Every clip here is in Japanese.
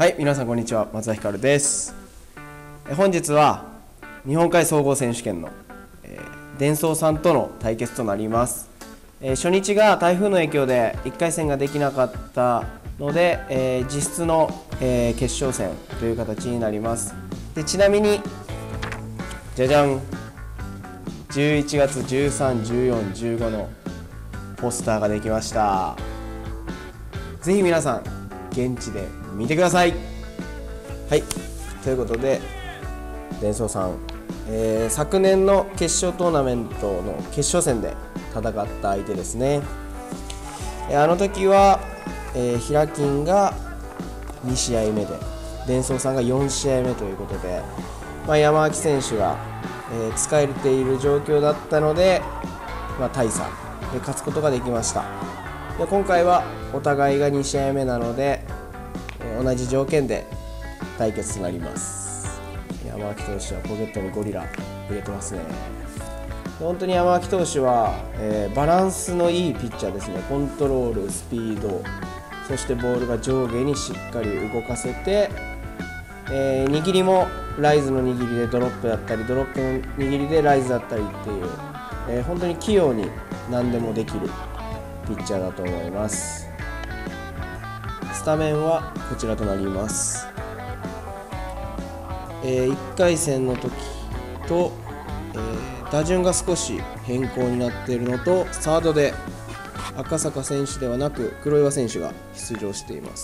はい、皆さんこんにちは。松田ひかるです。本日は日本海総合選手権の、デンソーさんとの対決となります。初日が台風の影響で1回戦ができなかったので、実質の、決勝戦という形になります。でちなみにじゃじゃん、11月13、14、15のポスターができました。ぜひ皆さん現地で見てください。はい、ということでデンソーさん、昨年の決勝トーナメントの決勝戦で戦った相手ですね。あの時は、ヒラキンが2試合目でデンソーさんが4試合目ということで、山脇選手が、使えている状況だったので、大差で勝つことができました。で今回はお互いが2試合目なので、同じ条件で対決となります。山脇投手はポケットにゴリラ入れてますね。本当に山脇投手は、バランスのいいピッチャーですね。コントロール、スピード、そしてボールが上下にしっかり動かせて、握りもライズの握りでドロップだったり、ドロップの握りでライズだったりっていう、本当に器用に何でもできるピッチャーだと思います。スタメンはこちらとなります。1回戦の時と、打順が少し変更になっているのと、サードで赤坂選手ではなく黒岩選手が出場しています。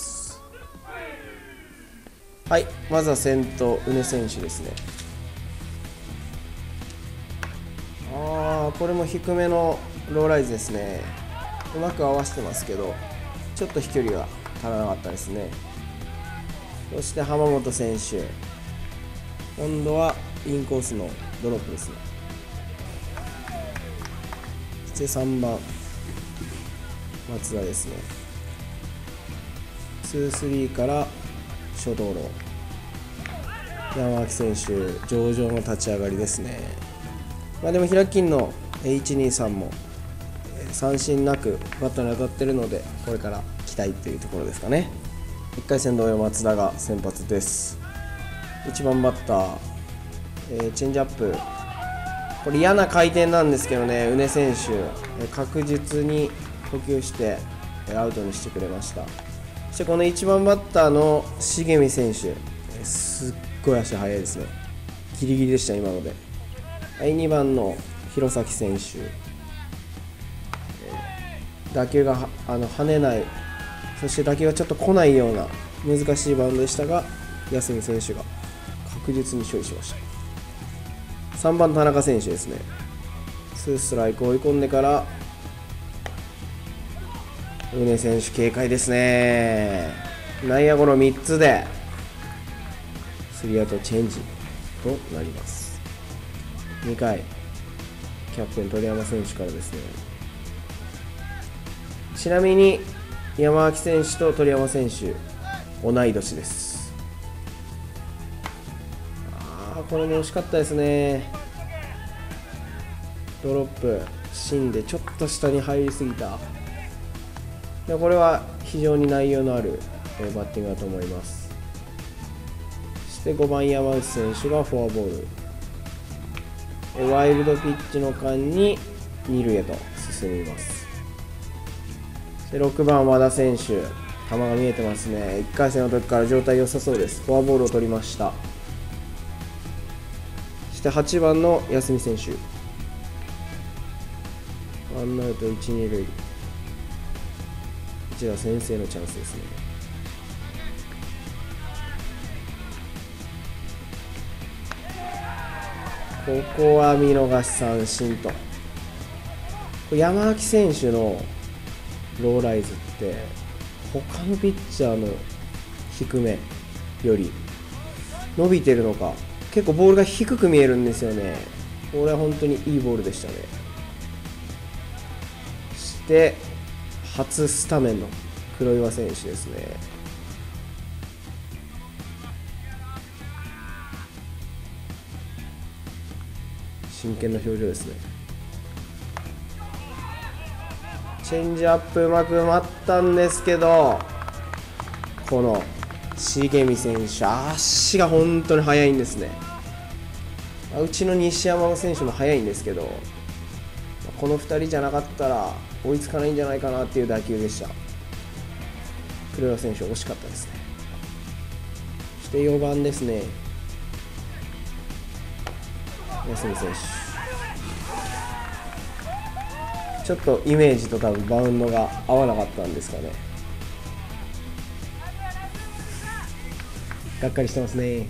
はい、まずは先頭宇根選手ですね。これも低めのローライズですね。うまく合わせてますけど、ちょっと飛距離が足らなかったですね。そして浜本選手、今度はインコースのドロップですね。そして3番松田ですね。 2-3 から初動路、山脇選手上々の立ち上がりですね。でも平均の 1,2,3 も三振なくバットに当たっているので、これから期待というところですかね。1回戦同様松田が先発です。1番バッター、チェンジアップ、これ嫌な回転なんですけどね、宇根選手、確実に捕球してアウトにしてくれました。そしてこの1番バッターの重見選手、すっごい足速いですね。ギリギリでした今ので。はい、2番の弘前選手、打球が跳ねない、そして打球がちょっと来ないような難しいバウンドでしたが、安見選手が確実に処理しました。3番田中選手ですね。2ストライク追い込んでから宇根選手警戒ですね。内野ゴロ3つで3アウトチェンジとなります。2回キャプテン鳥山選手からですね。ちなみに山脇選手と鳥山選手同い年です。これも惜しかったですね。ドロップ芯でちょっと下に入りすぎた。これは非常に内容のあるバッティングだと思います。そして5番山内選手がフォアボール、ワイルドピッチの間に2塁へと進みます。で6番和田選手、球が見えてますね。1回戦の時から状態良さそうです。フォアボールを取りました。そして8番の安見選手、ワンアウト1、2塁、一打先制のチャンスですね。ここは見逃し三振と。山脇選手のローライズって他のピッチャーの低めより伸びてるのか、結構ボールが低く見えるんですよね。これは本当にいいボールでしたね。そして初スタメンの黒岩選手ですね。真剣な表情ですね。チェンジアップうまく待ったんですけど、この重見選手、足が本当に速いんですね。うちの西山選手も速いんですけど、この2人じゃなかったら追いつかないんじゃないかなっていう打球でした。黒岩選手惜しかったですね。そして4番ですね、安見選手、ちょっとイメージと多分バウンドが合わなかったんですかね。がっかりしてますね。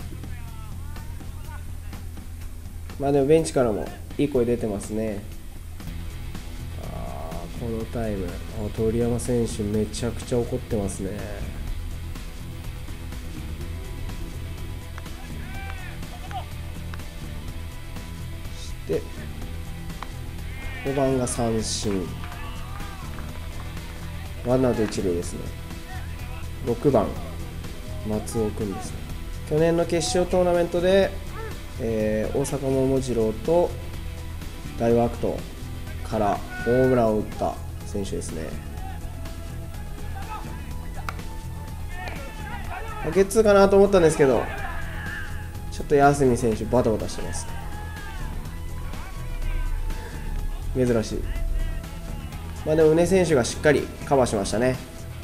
まあでもベンチからもいい声出てますね。このタイム、鳥山選手めちゃくちゃ怒ってますね。そして5番が三振、ワンアウト1塁ですね。6番松尾君ですね。去年の決勝トーナメントで、大阪桃次郎と大和悪党からホームランを打った選手ですね。ゲッツーかなと思ったんですけど、ちょっと安見選手バタバタしてますね。珍しい。まあでも宇根選手がしっかりカバーしましたね。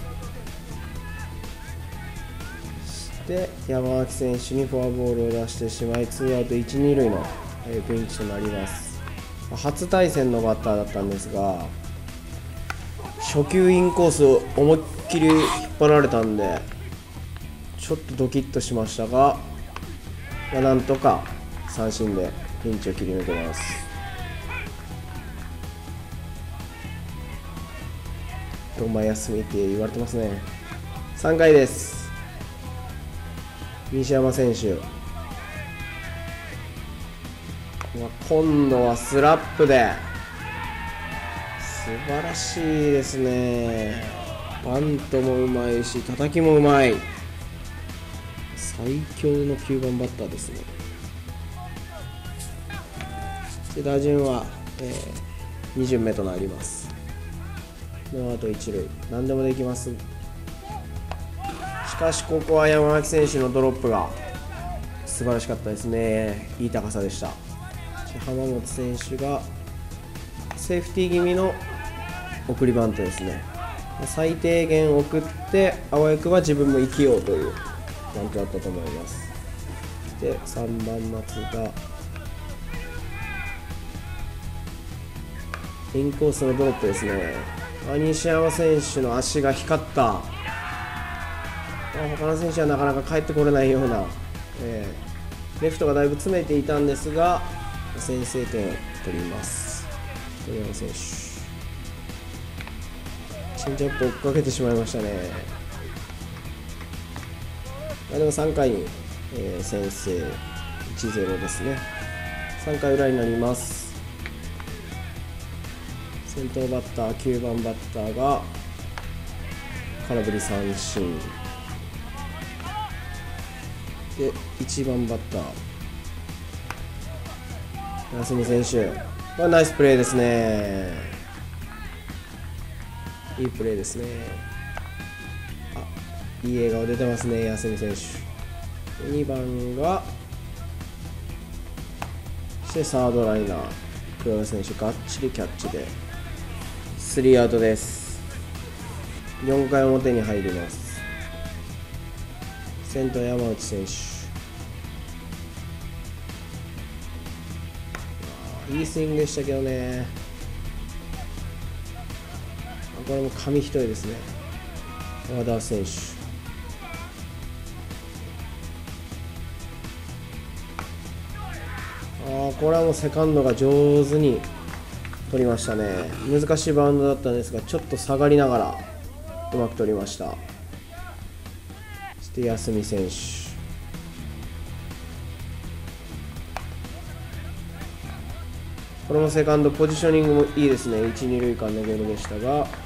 で山脇選手にフォアボールを出してしまい、ツーアウト1、2塁のピンチとなります。初対戦のバッターだったんですが、初球インコースを思いっきり引っ張られたんでちょっとドキッとしましたが、なんとか三振でピンチを切り抜けます。どんま休みって言われてますね。3回です。西山選手、今度はスラップで素晴らしいですね。バントもうまいし叩きもうまい、最強の9番バッターですね。で打順は、2巡目となります。ノーアウト1塁、何でもできます。しかしここは山脇選手のドロップが素晴らしかったですね。いい高さでした。浜本選手がセーフティー気味の送りバントですね。最低限送って青江君は自分も生きようというバントだったと思います。で3番松がインコースのドロップですね。西山選手の足が光った。他の選手はなかなか帰ってこれないような、レフトがだいぶ詰めていたんですが先制点を取ります。鳥山選手、チェンジアップを追っかけてしまいましたね。でも3回に、先制 1-0 ですね。3回裏になります。先頭バッター9番バッターが空振り三振で、1番バッター安見選手、ナイスプレーですね。いいプレーですね。いい笑顔出てますね、安見選手。2番がそしてサードライナー黒田選手がっちりキャッチでスリーアウトです。4回表に入ります。先頭山内選手、いいスイングでしたけどね。これも紙一重ですね。和田選手、これはもうセカンドが上手に取りましたね。難しいバウンドだったんですがちょっと下がりながらうまく取りました。そして安見選手、これもセカンドポジショニングもいいですね。1、2塁間のゴロでしたがきっ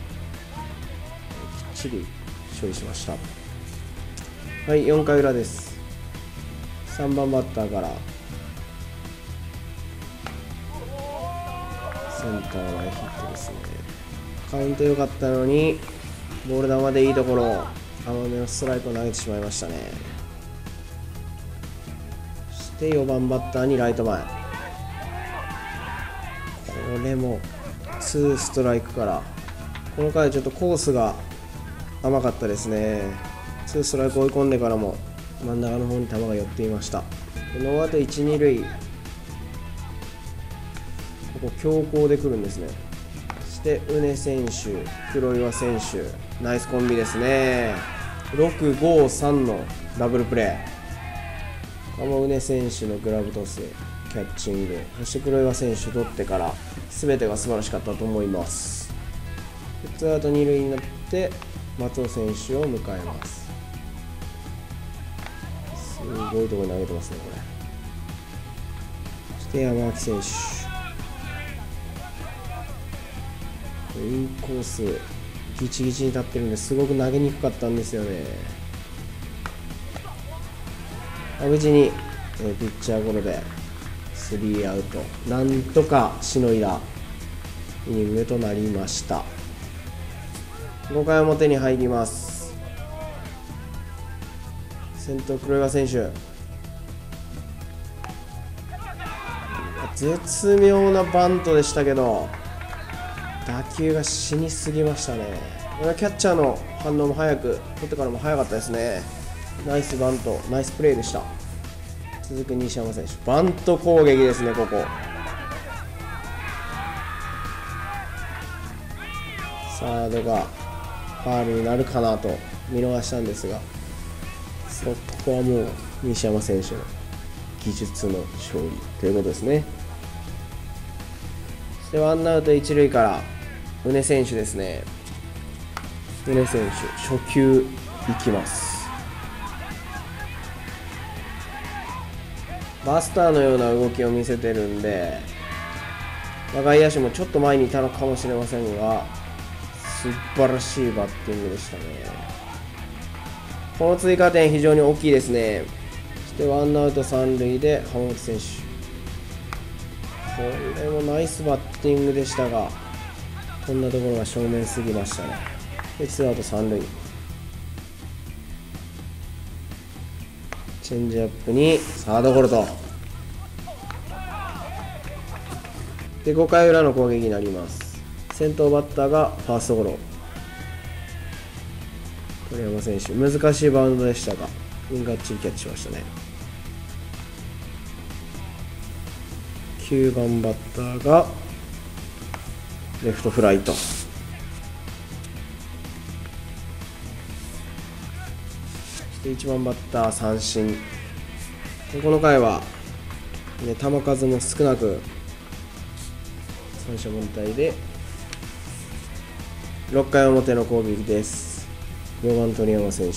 ちり処理しました。はい、4回裏です。3番バッターからセンター前ヒットですね。カウント良かったのにボール球でいいところ甘めのストライクを投げてしまいましたね。そして4番バッターにライト前、これも2ストライクから、この回ちょっとコースが甘かったですね。2ストライク追い込んでからも真ん中の方に球が寄っていました。ノーアウト1、2塁、ここ強攻で来るんですね。そして宗選手、黒岩選手、ナイスコンビですね。6、5、3のダブルプレー、宗選手のグラブトス、キャッチング、そして黒岩選手取ってから全てが素晴らしかったと思います。ツーアウト2塁になって松尾選手を迎えます。すごいところに投げてますね、これ。そして山脇選手、インコースギチギチに立ってるんですごく投げにくかったんですよね。無事にピッチャーゴロで3アウト、なんとかしのいだイニングとなりました。5回表に入ります。先頭黒岩選手、絶妙なバントでしたけど打球が死にすぎましたね。これはキャッチャーの反応も早く、取ってからも早かったですね。ナイスバント、ナイスプレーでした。続く西山選手、バント攻撃ですね。ここサードがファウルになるかなと見逃したんですが、そこはもう西山選手の技術の勝利ということですね。そしてワンアウト一塁から宗選手ですね。宗選手、初球いきます。バスターのような動きを見せてるんで、外野手もちょっと前にいたのかもしれませんが、素晴らしいバッティングでしたね。この追加点非常に大きいですね。そしてワンアウト三塁で浜本選手、これもナイスバッティングでしたが、こんなところが正面すぎましたね。でツーアウト三塁、チェンジアップにサードゴロと。で5回裏の攻撃になります。先頭バッターがファーストゴロ、鳥山選手、難しいバウンドでしたががっちりキャッチしましたね。9番バッターがレフトフライと。そして1番バッター三振。この回は、球数も少なく三者凡退で6回表の攻撃です。4番鳥山選手、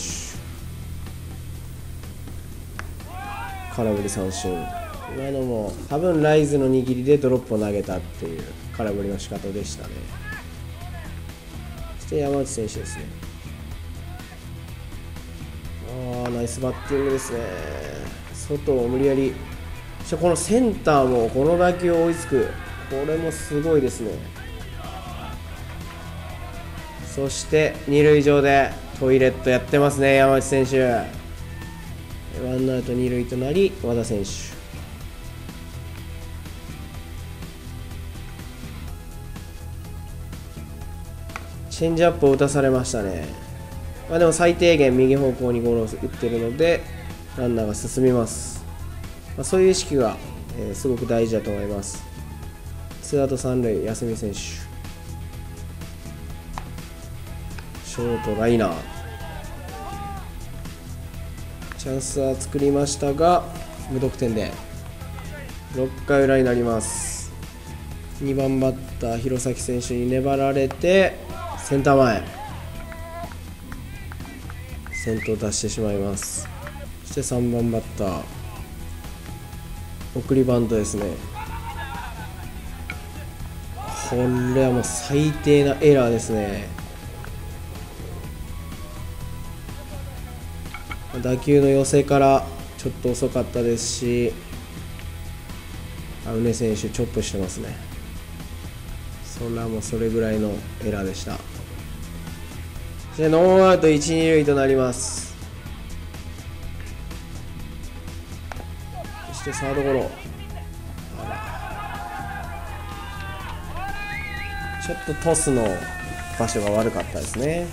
空振り三振。今のも多分ライズの握りでドロップを投げたっていう空振りの仕方でしたね。そして山内選手ですね。ナイスバッティングですね。外を無理やり、そしてこのセンターもこの打球を追いつく、これもすごいですね。そして二塁上でトイレットやってますね、山内選手。ワンアウト二塁となり和田選手、チェンジアップを打たされましたね。でも最低限右方向にゴロを打っているのでランナーが進みます。そういう意識が、すごく大事だと思います。ツーアウト三塁、休み選手、ショートライナー、チャンスは作りましたが無得点で6回裏になります。2番バッター弘前選手に粘られてセンター前、先頭出してしまいます。そして3番バッター送りバントですね。これはもう最低なエラーですね。打球の寄せからちょっと遅かったですし、宗選手チョップしてますね。それはもうそれぐらいのエラーでした。 でノーアウト1、2塁となります。そしてサードゴロ。ちょっとトスの場所が悪かったですね。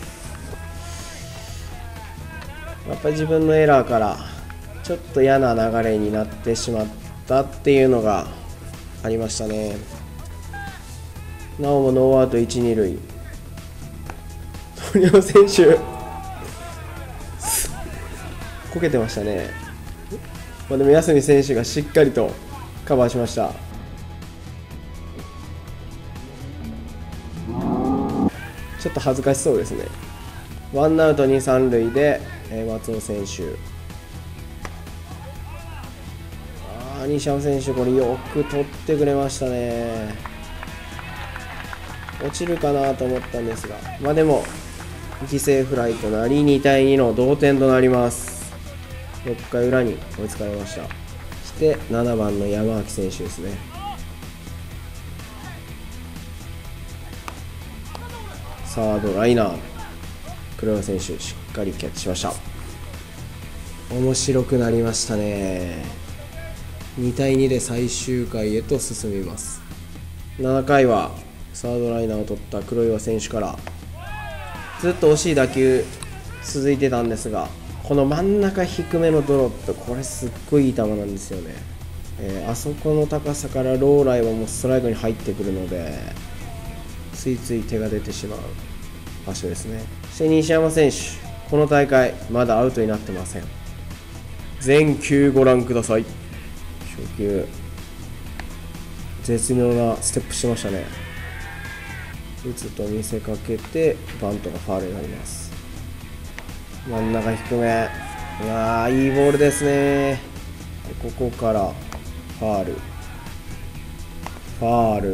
やっぱり自分のエラーからちょっと嫌な流れになってしまったっていうのがありましたね。なおもノーアウト1、2塁。鳥山選手こけてましたね。でも安見選手がしっかりとカバーしました。ちょっと恥ずかしそうですね。ワンアウト2、3塁で松尾選手、西山選手、これよく取ってくれましたね。落ちるかなと思ったんですが、でも犠牲フライとなり2対2の同点となります。6回裏に追いつかれました。そして7番の山脇選手ですね。サードライナー、黒岩選手しっかりキャッチしました。面白くなりましたね。2対2で最終回へと進みます。7回はサードライナーを取った黒岩選手からずっと惜しい打球続いてたんですが、この真ん中低めのドロップ、これすっごいいい球なんですよね。あそこの高さからローライはもうストライクに入ってくるので、ついつい手が出てしまう場所ですね。そして西山選手、この大会まだアウトになってません。全球ご覧ください。初球絶妙なステップしましたね。打つと見せかけてバントがファウルになります。真ん中低め、いいボールですね。ここからファウル、ファウル、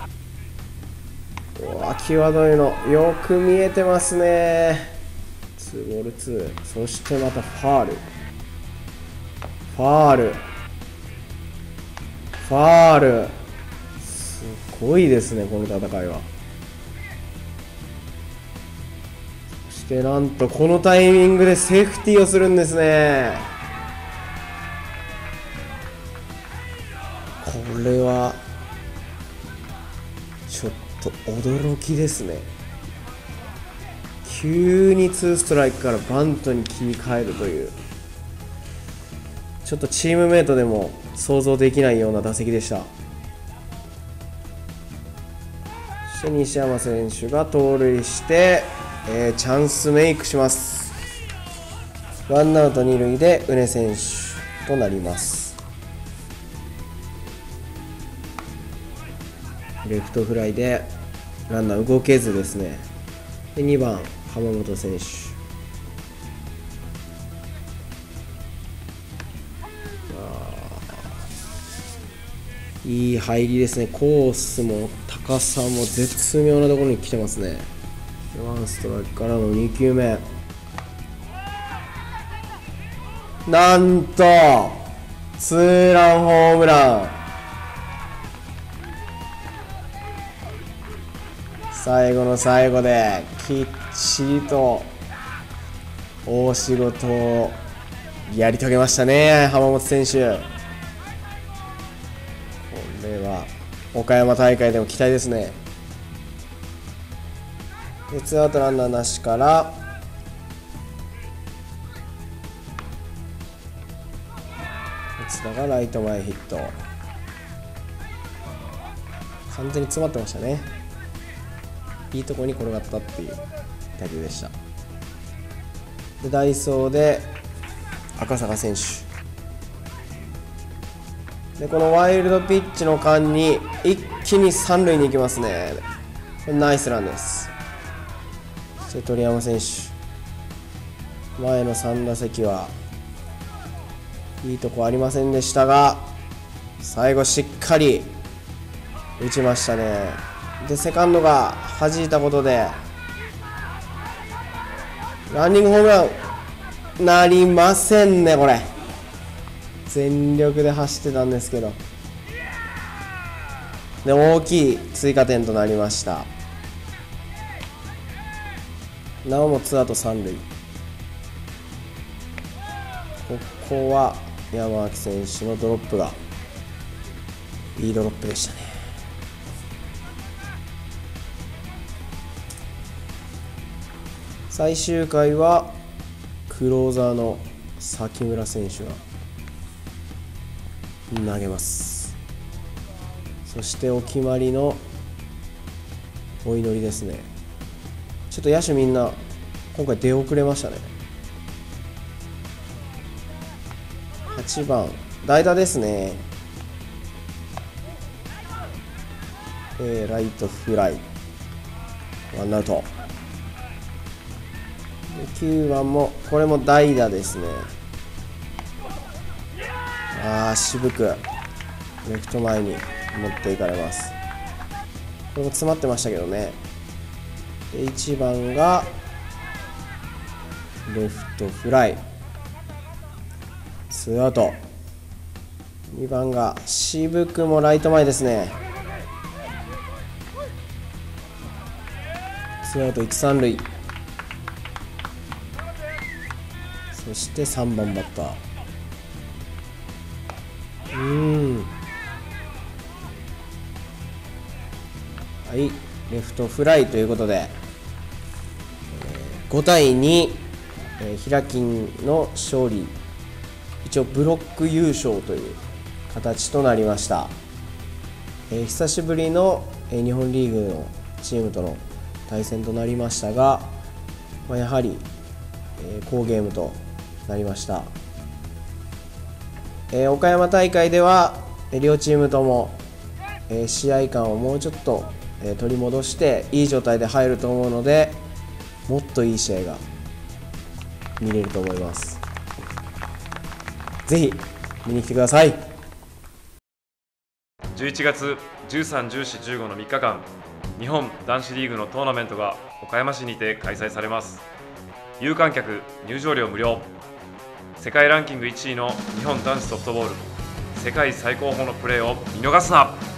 際どいのよく見えてますね。2ボール2、そしてまたファウル、ファウル、ファウル、すごいですねこの戦いは。そしてなんとこのタイミングでセーフティーをするんですね。これはちょっと驚きですね。急に2ストライクからバントに切り替えるという、ちょっとチームメートでも想像できないような打席でした。そして西山選手が盗塁して、チャンスメイクします。ワンアウト2塁で宗選手となります。レフトフライでランナー動けずですね。で2番浜本選手、いい入りですね。コースも高さも絶妙なところに来てますね。ワンストライクからの2球目、なんとツーランホームラン。最後の最後できっちりと大仕事をやり遂げましたね、浜本選手。これは岡山大会でも期待ですね。でツーアウトランナーなしから津田がライト前ヒット、完全に詰まってましたね。いいところに転がったっていう打球でした。で代走で赤坂選手で、このワイルドピッチの間に一気に三塁に行きますね。ナイスランです。そして鳥山選手、前の3打席はいいとこありませんでしたが、最後しっかり打ちましたね。でセカンドが弾いたことでランニングホームランなりませんね。これ全力で走ってたんですけど、で大きい追加点となりました。 なおもツーアウト三塁。ここは山脇選手のドロップがいいドロップでしたね。最終回はクローザーの崎村選手が投げます。そしてお決まりのお祈りですね。ちょっと野手みんな今回出遅れましたね。8番代打ですね。ライトフライ、ワンアウト。9番もこれも代打ですね。渋くレフト前に持っていかれます。これも詰まってましたけどね。で1番がレフトフライ、ツーアウト。2番が渋くもライト前ですね。ツーアウト1、3塁。そして3番バッター、はい、レフトフライということで、5対2、平金の勝利。一応ブロック優勝という形となりました。久しぶりの、日本リーグのチームとの対戦となりましたが、やはり、好ゲームとなりました。岡山大会では、両チームとも、試合感をもうちょっと、取り戻していい状態で入ると思うので、もっといい試合が見れると思います。ぜひ見に来てください。 11月13、14、15の3日間、日本男子リーグのトーナメントが岡山市にて開催されます。有観客、入場料無料。世界ランキング1位の日本男子ソフトボール、世界最高峰のプレーを見逃すな。